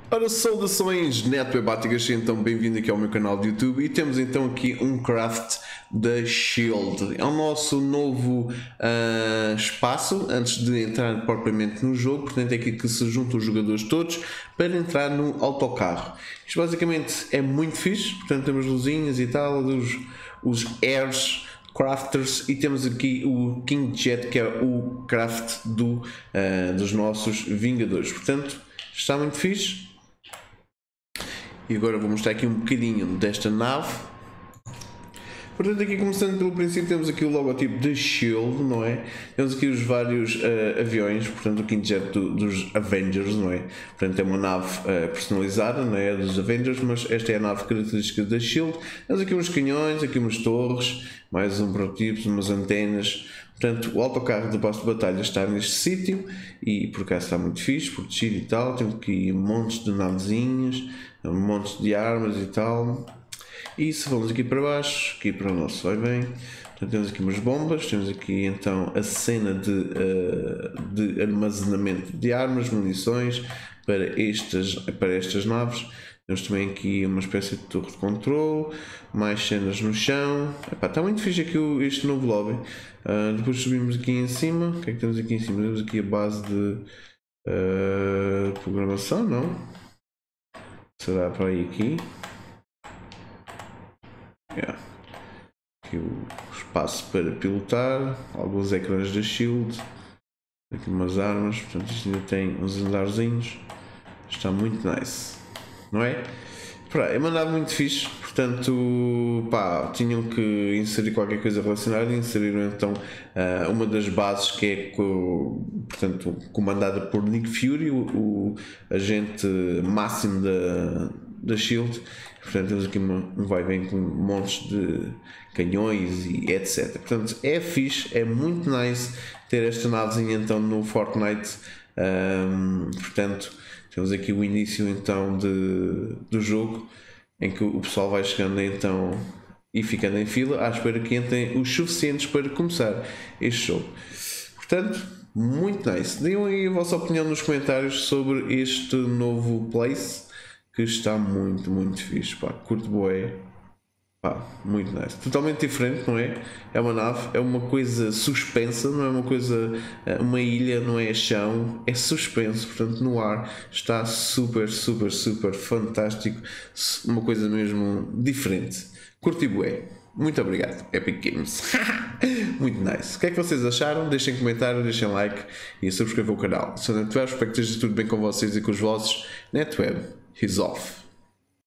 Ora, saudações netwebáticas, então bem-vindo aqui ao meu canal de YouTube e temos então aqui um craft da Shield. É o nosso novo espaço antes de entrar propriamente no jogo, portanto é aqui que se juntam os jogadores todos para entrar no autocarro. Isto basicamente é muito fixe, portanto temos luzinhas e tal, os airs, crafters, e temos aqui o King Jet, que é o craft dos nossos Vingadores, portanto está muito fixe. E agora vou mostrar aqui um bocadinho desta nave. Portanto, aqui começando pelo princípio, temos aqui o logotipo da Shield, não é? Temos aqui os vários aviões, portanto o King Jet dos Avengers, não é? Portanto é uma nave personalizada, não é? Dos Avengers, mas esta é a nave característica da Shield. Temos aqui uns canhões, aqui umas torres, mais um protótipo, umas antenas. Portanto, o autocarro do passo de batalha está neste sítio e por acaso está muito fixe, protegido e tal. Temos aqui montes de navezinhas, montes de armas e tal. E se vamos aqui para baixo, aqui para o nosso vai bem, então, temos aqui umas bombas, temos aqui então a cena de armazenamento de armas, munições para estas naves. Temos também aqui uma espécie de torre de controle, mais cenas no chão. Epá, está muito fixe aqui este novo lobby. Depois subimos aqui em cima. O que é que temos aqui em cima? Temos aqui a base de programação, não? Será para aí aqui? Yeah. Aqui o espaço para pilotar, alguns ecrãs da Shield, aqui umas armas, portanto isto ainda tem uns andarzinhos, está muito nice, não é? É mandado muito fixe, portanto pá, tinham que inserir qualquer coisa relacionada e inseriram então uma das bases que é portanto, comandada por Nick Fury, o agente máximo da Shield. Portanto temos aqui vai bem com montes de canhões e etc. Portanto é fixe, é muito nice ter esta navezinha então no Fortnite. Portanto temos aqui o início então do jogo, em que o pessoal vai chegando então e ficando em fila à espera que entrem os suficientes para começar este jogo. Portanto, muito nice. Deem aí a vossa opinião nos comentários sobre este novo place, que está muito, muito fixe, pá, curto bué. Pá, muito nice. Totalmente diferente, não é? É uma nave, é uma coisa suspensa, não é uma coisa, uma ilha, não é chão, é suspenso, portanto no ar está super, super, super fantástico, uma coisa mesmo diferente. Curti bué. Muito obrigado, Epic Games. Muito nice. O que é que vocês acharam? Deixem comentário, deixem like e subscrevam o canal. Sou NetWeb, espero que esteja tudo bem com vocês e com os vossos. NetWeb is off.